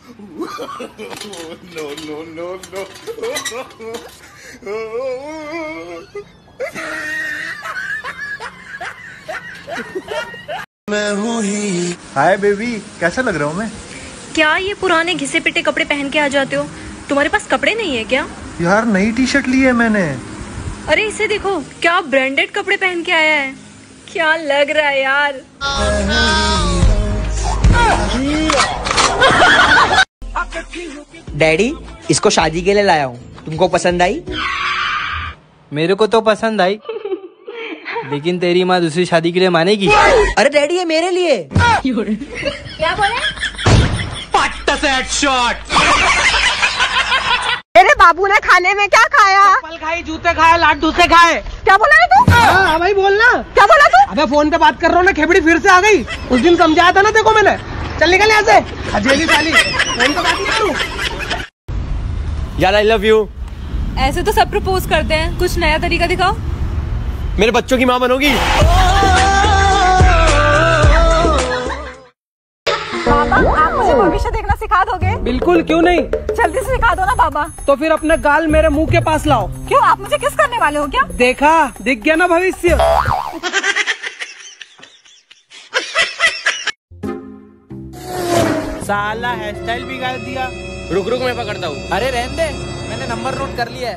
No, no, no, no. Hi baby, कैसा लग रहा हूँ मैं? क्या ये पुराने घिसे पिटे कपड़े पहन के आ जाते हो? तुम्हारे पास कपड़े नहीं है क्या? यार नई टी शर्ट ली है मैंने। अरे इसे देखो, क्या ब्रांडेड कपड़े पहन के आया है। क्या लग रहा है यार। डैडी, इसको शादी के लिए लाया हूँ, तुमको पसंद आई? मेरे को तो पसंद आई, लेकिन तेरी माँ दूसरी शादी के लिए मानेगी? अरे डैडी, ये मेरे लिए। क्या बोले? मेरे बाबू ने खाने में क्या खाया? फल खाई, जूते खाए, लाट दूसरे खाए। क्या बोला रे तू? हाँ भाई बोलना। क्या बोला तू? अबे फोन पे बात कर रहा हूँ ना, खेबड़ी फिर से आ गई। उस दिन समझाया था ना, देखो मैंने। चल निकल यहाँ से, अजेली साली, फोन पे बात नहीं करूँ। यार आई लव यू। ऐसे तो सब प्रपोज करते हैं, कुछ नया तरीका दिखाओ। मेरे बच्चों की माँ बनोगी? बाबा, आप मुझे भविष्य देखना सिखा दोगे? बिल्कुल, क्यों नहीं। जल्दी से सिखा दो ना बाबा। तो फिर अपना गाल मेरे मुंह के पास लाओ। क्यों, आप मुझे किस करने वाले हो क्या? देखा, दिख गया ना भविष्य। साला हेयर स्टाइल बिगाड़ दिया। रुक रुक, मैं पकड़ता हूँ। अरे रहने दे, मैंने नंबर नोट कर लिया है।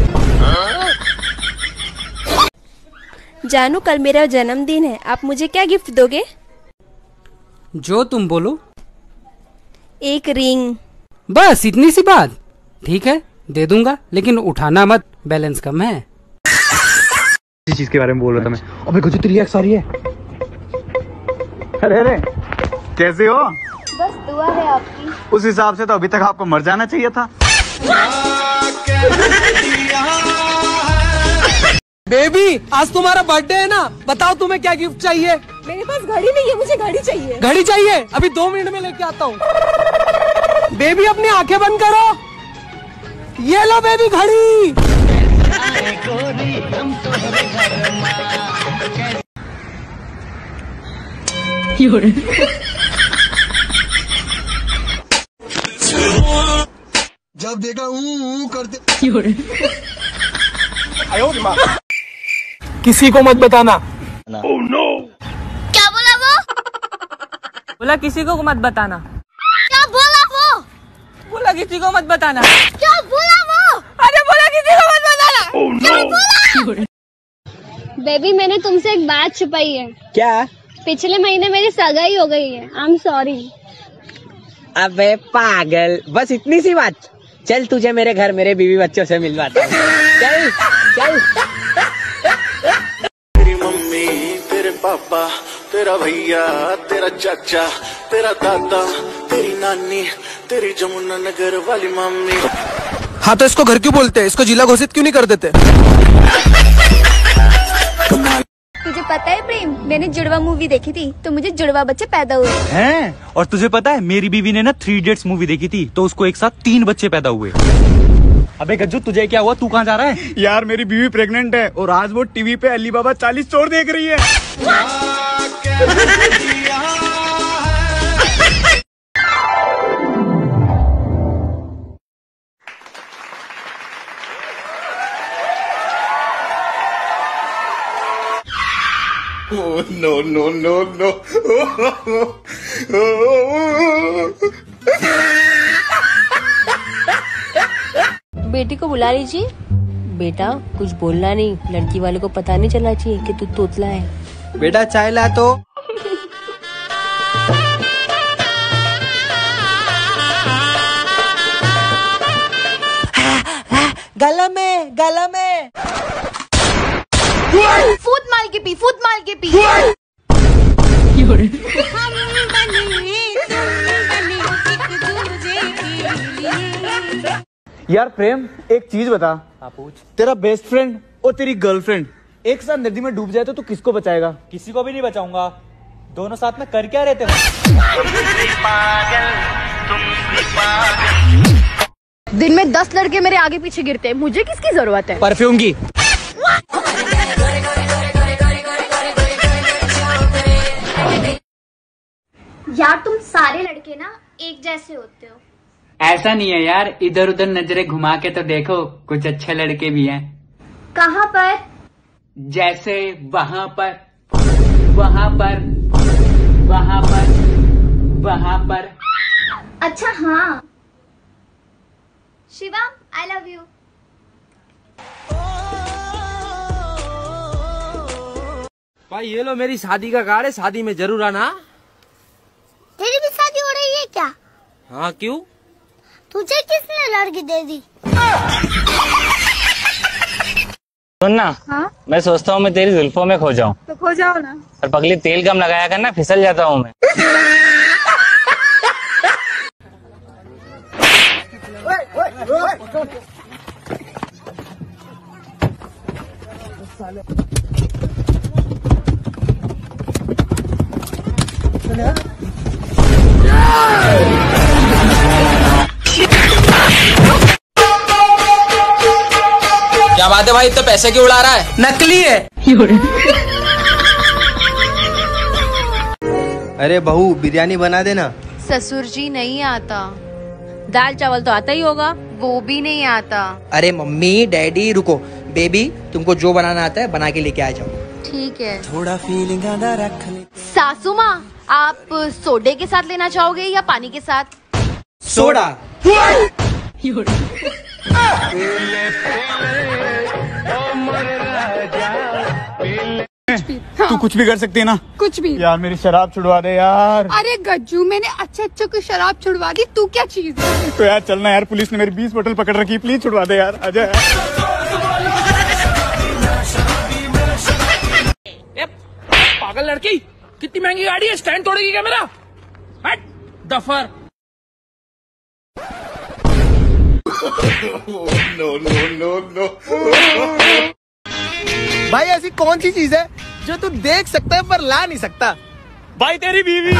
जानू, कल मेरा जन्मदिन है, आप मुझे क्या गिफ्ट दोगे? जो तुम बोलो। एक रिंग। बस इतनी सी बात? ठीक है, दे दूंगा, लेकिन उठाना मत, बैलेंस कम है। इसी चीज के बारे में बोल रहा था मैं। अबे गजू, तेरी एक्स आ रही है। अरे अरे, कैसे हो? बस दुआ है आपकी। उस हिसाब से तो अभी तक आपको मर जाना चाहिए था। बेबी, आज तुम्हारा बर्थडे है ना, बताओ तुम्हें क्या गिफ्ट चाहिए? मेरे पास घड़ी नहीं है, मुझे घड़ी चाहिए। घड़ी चाहिए? अभी 2 मिनट में लेके आता हूँ। बेबी अपनी आंखें बंद करो। ये लो बेबी घड़ी। जब देखा करते। किसी को मत बताना। क्या बोला वो? बोला किसी को मत बताना। क्या बोला वो? बोला किसी को मत बताना। क्या बोला वो? अरे बोला किसी को मत बताना। क्या बोला? बेबी, मैंने तुमसे एक बात छुपाई है। क्या? पिछले महीने मेरी सगाई हो गई है। I am sorry. अबे पागल, बस इतनी सी बात? चल तुझे मेरे घर मेरे बीवी बच्चों से मिलवाता हूँ। चल चल। तेरी मम्मी, तेरे पापा, तेरा भैया, तेरा चाचा, तेरा दादा, तेरी नानी, तेरी जमुना नगर वाली मम्मी। हाँ तो इसको घर क्यों बोलते हैं? इसको जिला घोषित क्यों नहीं कर देते? तुझे पता है प्रेम, मैंने जुड़वा मूवी देखी थी तो मुझे जुड़वा बच्चे पैदा हुए हैं? और तुझे पता है मेरी बीवी ने ना 3 Idiots मूवी देखी थी तो उसको एक साथ 3 बच्चे पैदा हुए। अबे गज्जू, तुझे क्या हुआ? तू कहाँ जा रहा है? यार मेरी बीवी प्रेग्नेंट है और आज वो टीवी पे अली बाबा 40 चोर देख रही है। Oh, no, no, no, no. बेटी को बुला लीजिए। बेटा, कुछ बोलना नहीं, लड़की वाले को पता नहीं चलना चाहिए कि तू तोतला है। बेटा चाय ला तो। गला में, गला में। फूट मार के पी, फूट मार के पी। यार प्रेम, एक चीज बता। पूछ। तेरा बेस्ट फ्रेंड और तेरी गर्लफ्रेंड एक साथ नदी में डूब जाए तो तू किसको बचाएगा? किसी को भी नहीं बचाऊंगा। दोनों साथ में कर क्या रहते हैं? दिन में 10 लड़के मेरे आगे पीछे गिरते हैं, मुझे किसकी जरूरत है? परफ्यूम की। यार तुम सारे लड़के ना एक जैसे होते हो, ऐसा नहीं है यार, इधर उधर नजरें घुमा के तो देखो, कुछ अच्छे लड़के भी हैं। कहाँ पर? जैसे वहाँ पर, वहाँ पर, वहाँ पर, वहाँ पर। अच्छा हाँ। Shivam, I love you. भाई ये लो मेरी शादी का कार्ड है, शादी में जरूर आना। तेरी भी शादी हो रही है क्या? हाँ क्यों? तुझे किसने लड़की दे दी? सुनना। हाँ? मैं सोचता हूँ मैं तेरी जुल्फों में खो जाऊँ। तो खो जाओ ना। और पगली तेल कम लगाया करना, फिसल जाता हूँ मैं। क्या बात है भाई, इतने पैसे क्यों उड़ा रहा है? नकली है। अरे बहू बिरयानी बना देना। ससुर जी नहीं आता। दाल चावल तो आता ही होगा। वो भी नहीं आता। अरे मम्मी डैडी रुको, बेबी तुमको जो बनाना आता है बना के लेके आ जाओ। ठीक है। थोड़ा फीलिंग आधा रख ले। सासू माँ, आप सोडे के साथ लेना चाहोगे या पानी के साथ? सोडा। तू कुछ भी कर सकती है ना? कुछ भी। यार मेरी शराब छुड़वा दे यार। अरे गज्जू, मैंने अच्छे को शराब छुड़वा दी, तू क्या चीज है? तो यार चलना यार, पुलिस ने मेरी 20 बोतल पकड़ रखी, प्लीज छुड़वा दे यार, आजा यार। पागल लड़की, कितनी महंगी गाड़ी है, स्टैंड तोड़ेगी क्या मेरा? हट दफर। नो। भाई ऐसी कौन सी चीज है जो तू देख सकता है पर ला नहीं सकता? भाई तेरी बीवी।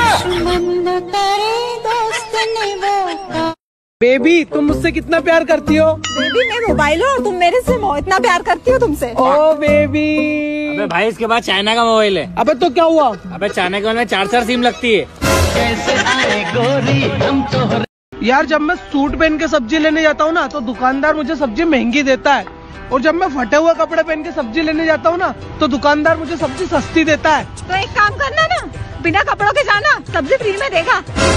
बेबी तुम मुझसे कितना प्यार करती हो? बेबी मैं मोबाइल हूँ और तुम मेरे से इतना प्यार करती हो तुमसे। Oh baby. अबे भाई इसके बाद चाइना का मोबाइल है। अबे तो क्या हुआ? अबे चाइना के मोबाइल में 4 सिम लगती है। यार जब मैं सूट पहन के सब्जी लेने जाता हूँ ना तो दुकानदार मुझे सब्जी महंगी देता है, और जब मैं फटे हुए कपड़े पहन के सब्जी लेने जाता हूँ ना तो दुकानदार मुझे सब्जी सस्ती देता है। तो एक काम करना ना, बिना कपड़ों के जाना, सब्जी फ्री में देगा।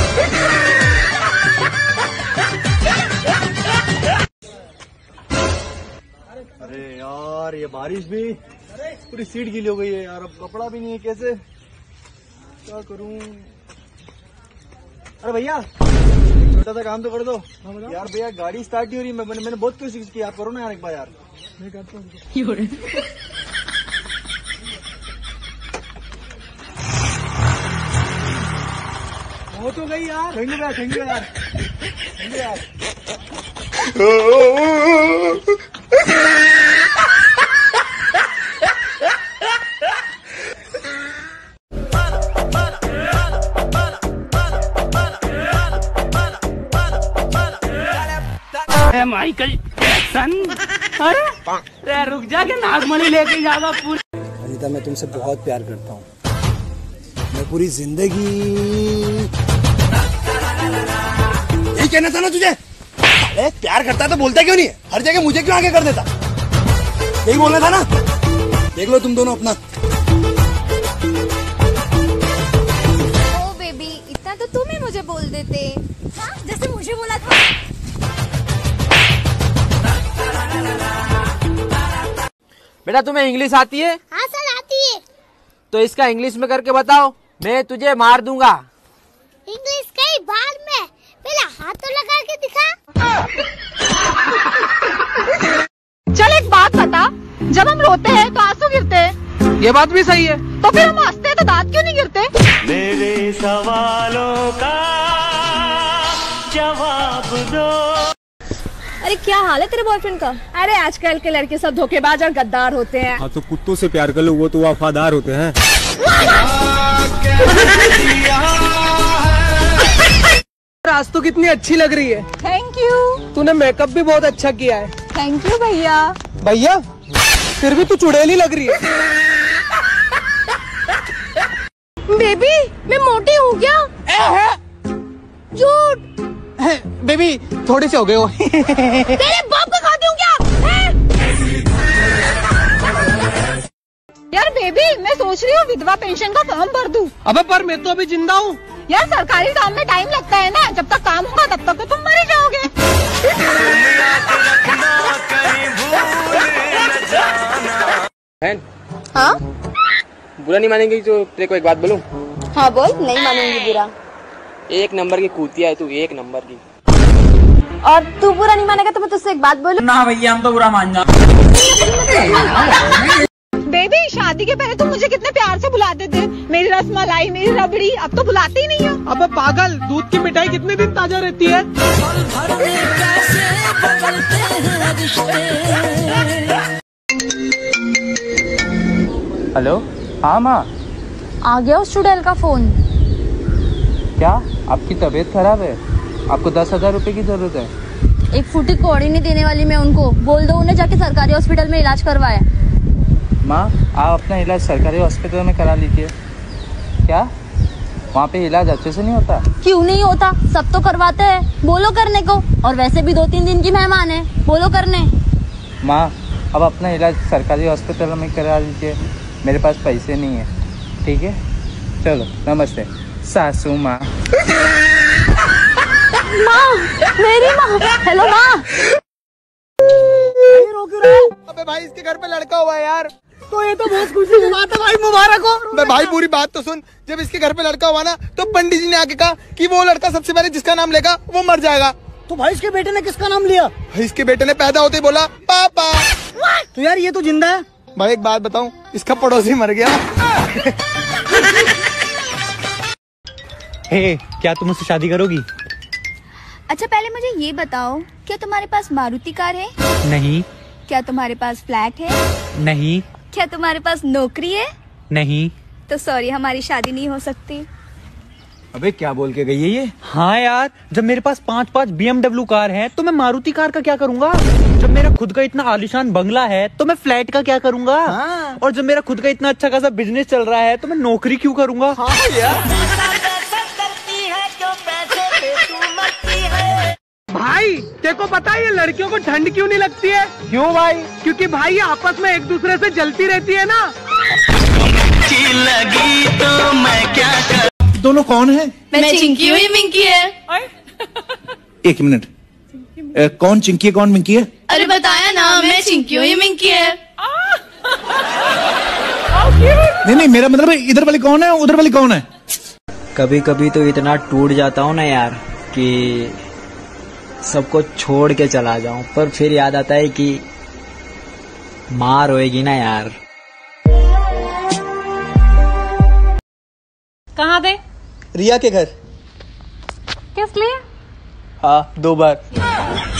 अरे यार ये बारिश भी, पूरी सीट गीली हो गई है यार, अब कपड़ा भी नहीं है, कैसे क्या करूं? अरे भैया छोटा सा काम तो कर दो यार। भैया गाड़ी स्टार्ट नहीं हो रही, मैंने बहुत कोशिश की, आप करो ना यार एक बार यार। मैं करता हूँ। हो तो गई यार। थैंक यू यार। Michael Jackson. अरे रुक जा के नागमणि लेके जाएगा पूरी। अनीता मैं तुमसे बहुत प्यार करता हूँ, मैं पूरी जिंदगी। यही कहना था ना तुझे? अरे प्यार करता तो बोलता क्यों नहीं है? हर जगह मुझे क्यों आगे कर देता? यही बोलना था ना? देख लो तुम दोनों अपना। ओ बेबी, इतना तो तुम ही मुझे बोल देते। हाँ, जैसे मुझे बोला था। बेटा तुम्हें इंग्लिश आती है? हाँ सर आती है। तो इसका इंग्लिश में करके बताओ, मैं तुझे मार दूंगा। इंग्लिश कई बार में, पहले हाथ तो लगा के दिखा। चल एक बात बता, जब हम रोते हैं तो आंसू गिरते हैं। ये बात भी सही है। तो फिर हम हंसते हैं तो दांत क्यों नहीं गिरते? मेरे सवालों का जवाब दो। अरे क्या हाल है तेरे बॉयफ्रेंड का? अरे आजकल के लड़के सब धोखेबाज और गद्दार होते हैं। हाँ तो कुत्तों से प्यार कर लो, वो तो वफादार होते हैं। आज तो कितनी अच्छी लग रही है। Thank you. तूने मेकअप भी बहुत अच्छा किया है। थैंक यू भैया। भैया फिर भी तू चुड़ैली लग रही है। बेबी मैं मोटी हूँ क्या? झूठ। बेबी थोड़े से हो गए हो। तेरे बाप को खाती हूँ क्या? यार बेबी, मैं सोच रही हूँ विधवा पेंशन का फॉर्म भर दूँ। अबे पर मैं तो अभी जिंदा हूँ। यार सरकारी काम में टाइम लगता है ना, जब तक काम होगा तब तक तो तुम मर ही जाओगे। हाँ बुरा नहीं मानेंगे तो तेरे को एक बात बोलूं? हाँ बोल, नहीं मानूंगी बुरा। एक नंबर की कुतिया है तू, एक नंबर की। और तू बुरा नहीं मानेगा तो मैं तुझसे एक बात बोलूं? ना भैया हम तो बुरा मान जा। बेबी शादी के पहले तुम मुझे कितने प्यार से बुलाते थे, मेरी रसमलाई, मेरी रबड़ी, अब तो बुलाते ही नहीं हो। अबे पागल, दूध की मिठाई कितने दिन ताजा रहती है? हेलो, हाँ माँ। आ गया उस चुड़ैल का फोन। क्या आपकी तबीयत खराब है? आपको 10,000 रुपए की जरूरत है। एक फुटी कौड़ी नहीं देने वाली मैं उनको, बोल दो उन्हें जाके सरकारी हॉस्पिटल में इलाज करवाए। माँ आप अपना इलाज सरकारी हॉस्पिटल में करा लीजिए। क्या वहाँ पे इलाज अच्छे से नहीं होता? क्यों नहीं होता, सब तो करवाते हैं, बोलो करने को। और वैसे भी 2-3 दिन की मेहमान है, बोलो करने। माँ अब अपना इलाज सरकारी हॉस्पिटल में करा लीजिए, मेरे पास पैसे नहीं है। ठीक है चलो, नमस्ते सासू माँ। माँ, मेरी माँ। हेलो माँ। अबे भाई इसके घर पे लड़का हुआ है यार। तो ये तो बहुत खुशी की बात है भाई, मुबारक हो। अबे भाई पूरी बात तो सुन, जब इसके घर पे लड़का हुआ ना तो पंडित जी ने आके कहा कि वो लड़का सबसे पहले जिसका नाम लेगा वो मर जाएगा। तो भाई इसके बेटे ने किसका नाम लिया? भाई इसके बेटे ने पैदा होते ही बोला पापा। तो यार ये तो जिंदा है। भाई एक बात बताऊं, इसका पड़ोसी मर गया। हे, क्या तुम मुझसे शादी करोगी? अच्छा पहले मुझे ये बताओ, क्या तुम्हारे पास मारुति कार है? नहीं। क्या तुम्हारे पास फ्लैट है? नहीं। क्या तुम्हारे पास नौकरी है? नहीं। तो सॉरी, हमारी शादी नहीं हो सकती। अबे क्या बोल के गई है ये? हाँ यार, जब मेरे पास 5-5 BMW कार है तो मैं मारुति कार का क्या करूँगा? जब मेरा खुद का इतना आलीशान बंगला है तो मैं फ्लैट का क्या करूँगा? हाँ। और जब मेरा खुद का इतना अच्छा खासा बिजनेस चल रहा है तो मैं नौकरी क्यों करूँगा? हाँ यार। भाई तेको पता है ये लड़कियों को ठंड क्यों नहीं लगती है? क्यों भाई? क्योंकि भाई ये आपस में एक दूसरे से जलती रहती है ना। लगी तो मैं क्या कर... दोनों कौन है? मैं चिंकी हूँ, ये मिंकी है। एक मिनट, कौन चिंकी है कौन मिंकी है? अरे बताया ना, मैं चिंकी हूँ, ये मिंकी है। नहीं मेरा मतलब है इधर वाली कौन है उधर वाली कौन है? कभी कभी तो इतना टूट जाता हूँ ना यार कि सबको छोड़ के चला जाऊं, पर फिर याद आता है कि माँ रोएगी ना यार। कहाँ पे? रिया के घर। किस लिए? हाँ 2 बार।